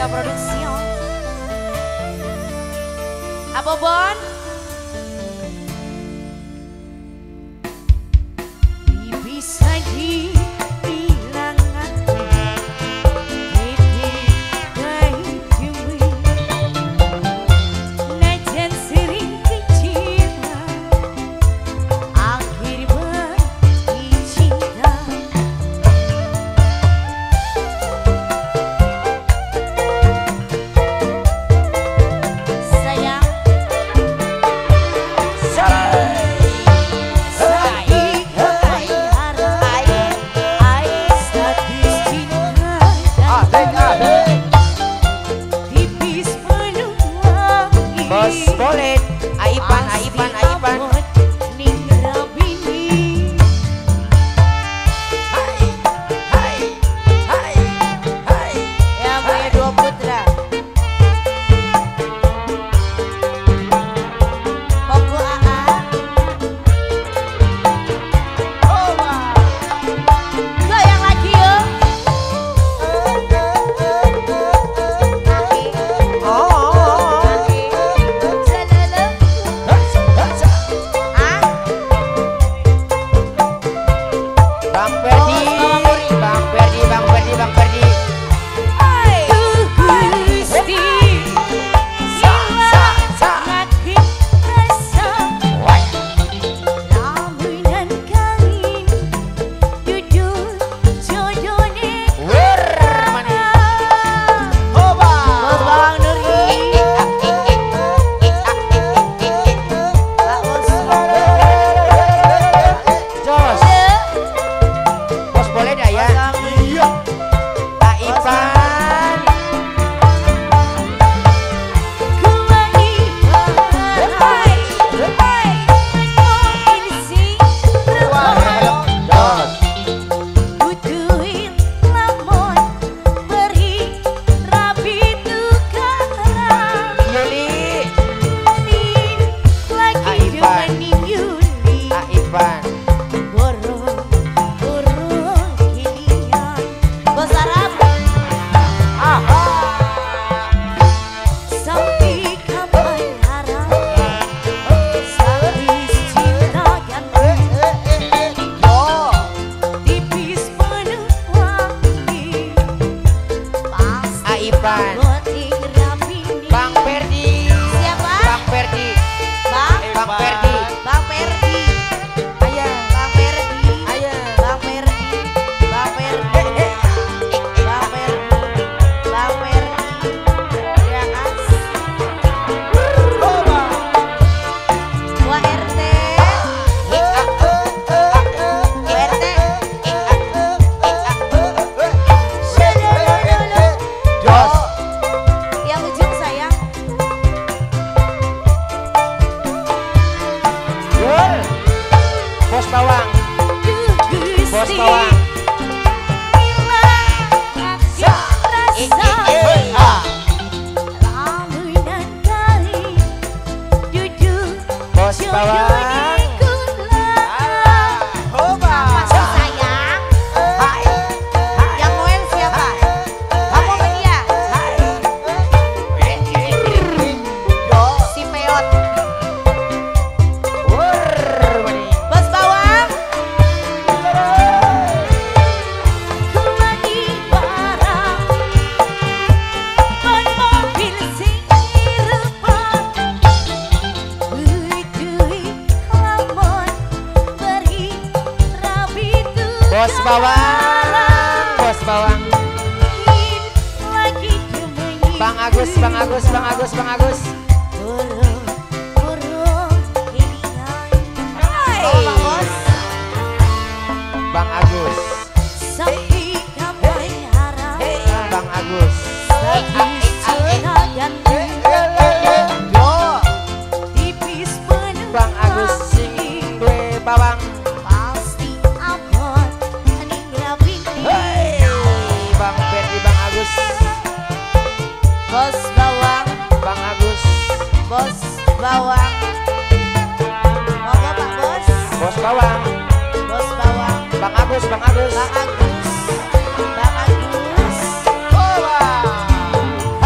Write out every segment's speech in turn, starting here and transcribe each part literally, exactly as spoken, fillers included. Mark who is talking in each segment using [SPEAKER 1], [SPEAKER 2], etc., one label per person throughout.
[SPEAKER 1] Rizka Production. Apa Bon? Bisa dibilang hati Dede bayi dewi Najan sering kecewa Akhir bagi cinta Sayang
[SPEAKER 2] Bos boleh, Aipan, Aipan, Aipan. Hai, hai, hai, hai.
[SPEAKER 1] Ya punya dua putra. Koko A A.
[SPEAKER 2] Oba.
[SPEAKER 1] Goyang lagi yo.
[SPEAKER 2] Bang Ferdi, Bang Ferdi, Bang Ferdi, Bang Ferdi.
[SPEAKER 1] Gusti,
[SPEAKER 2] Sa, sa, sa.
[SPEAKER 1] ngakin rasa. Lamunan kawin, jujur jodohnya.
[SPEAKER 2] Wer, mani. Oba.
[SPEAKER 1] Bos Bawang Nuri. Pak Bos.
[SPEAKER 2] Jos. Bos boleh dah ya.
[SPEAKER 1] Iya.
[SPEAKER 2] Aipan. Jos. Yuli. Aipan. Aipan. Bang Ferdi.
[SPEAKER 1] Siapa?
[SPEAKER 2] Bang Ferdi.
[SPEAKER 1] Bang?
[SPEAKER 2] Bang Ferdi.
[SPEAKER 1] Bang Ferdi.
[SPEAKER 2] Ayah.
[SPEAKER 1] Bang Ferdi.
[SPEAKER 2] Ayah.
[SPEAKER 1] Bang Ferdi. Bang Ferdi. Bang Ferdi. Bang Ferdi. Terima kasih. Wah R T. W R T.
[SPEAKER 2] Jos.
[SPEAKER 1] Yang ujung sayang.
[SPEAKER 2] Wer. Bos Bawang. Bos Bawang. Sa. I, I, I, A. Bos Bawang. Oba.
[SPEAKER 1] Masih sayang.
[SPEAKER 2] Hai. Hai.
[SPEAKER 1] Yang Noel siapa? Kamu sama dia?
[SPEAKER 2] Jos.
[SPEAKER 1] Si Peot.
[SPEAKER 2] Wer, mani.
[SPEAKER 1] Bos Bawang.
[SPEAKER 2] Bos Bawang. Bos Bawang. Bang Agus, Bang Agus, Bang Agus, Bang Agus.
[SPEAKER 1] Oh, Pak Bos.
[SPEAKER 2] Bang Agus.
[SPEAKER 1] Sampai kapan harap
[SPEAKER 2] Bang Agus.
[SPEAKER 1] tipis penuh
[SPEAKER 2] Bang Agus sing duwe bawang.
[SPEAKER 1] pasti abot ninggal binti.
[SPEAKER 2] Hei, Bang Ferdi, Bang Agus.
[SPEAKER 1] Bos Bawang,
[SPEAKER 2] Bang Agus.
[SPEAKER 1] Bos Bawang. Monggo Pak Bos.
[SPEAKER 2] Bos Bawang.
[SPEAKER 1] Bos Bawang.
[SPEAKER 2] Bang Agus, Bang Agus.
[SPEAKER 1] Bang Agus. Bang Agus.
[SPEAKER 2] Oba.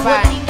[SPEAKER 2] depan.